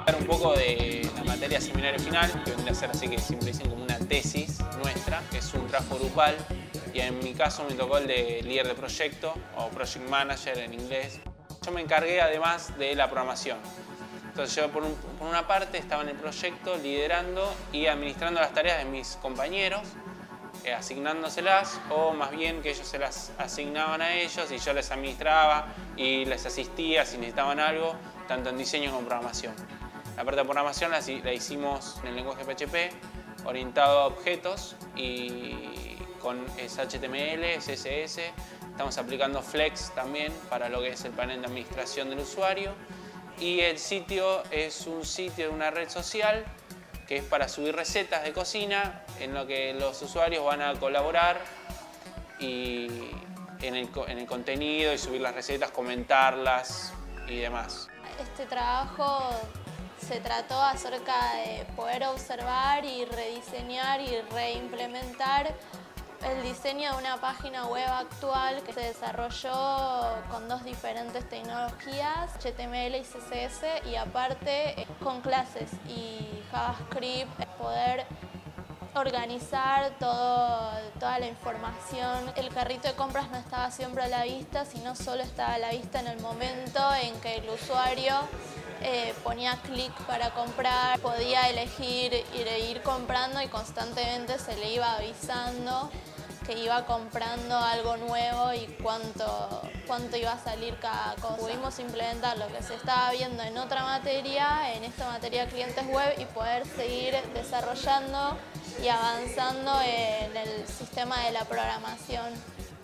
Un poco de la materia seminario final, que vendría a ser así que siempre dicen como una tesis nuestra, que es un trabajo grupal, y en mi caso me tocó el de líder de proyecto o project manager en inglés. Yo me encargué además de la programación. Entonces yo por una parte estaba en el proyecto liderando y administrando las tareas de mis compañeros, asignándoselas, o más bien que ellos se las asignaban a ellos y yo les administraba y les asistía si necesitaban algo, tanto en diseño como en programación. La parte de programación la hicimos en el lenguaje PHP, orientado a objetos y con HTML, CSS. Estamos aplicando Flex también para lo que es el panel de administración del usuario. Y el sitio es un sitio de una red social que es para subir recetas de cocina, en lo que los usuarios van a colaborar y en el contenido y subir las recetas, comentarlas y demás. Este trabajo se trató acerca de poder observar y rediseñar y reimplementar el diseño de una página web actual que se desarrolló con dos diferentes tecnologías, HTML y CSS, y aparte con clases y JavaScript, poder organizar toda la información. El carrito de compras no estaba siempre a la vista, sino solo estaba a la vista en el momento en que el usuario ponía clic para comprar, podía elegir ir comprando y constantemente se le iba avisando que iba comprando algo nuevo y cuánto iba a salir cada cosa. Pudimos implementar lo que se estaba viendo en otra materia, en esta materia clientes web, y poder seguir desarrollando y avanzando en el sistema de la programación.